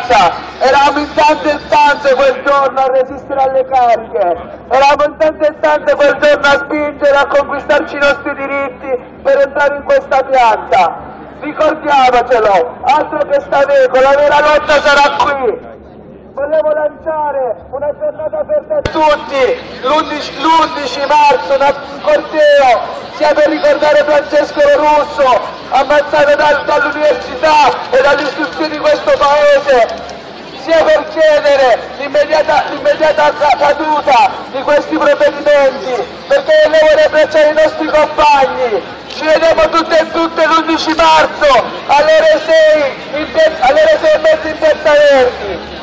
piazza, eravamo in tante e tante quel giorno a resistere alle cariche, eravamo in tante e tante quel giorno a spingere a conquistarci i nostri diritti per entrare in questa piazza. Ricordiamocelo, altro che Staveco, la vera lotta sarà qui. Volevo lanciare una giornata aperta a tutti, l'11 marzo, un corteo, sia per ricordare Francesco Lorusso, ammazzato dall'università e dalle istituzioni di questo paese, sia per chiedere l'immediata caduta di questi provvedimenti, perché volevo abbracciare i nostri compagni. Ci vediamo tutte e tutte l'11 marzo alle ore 6 e mezza in Piazza Verdi.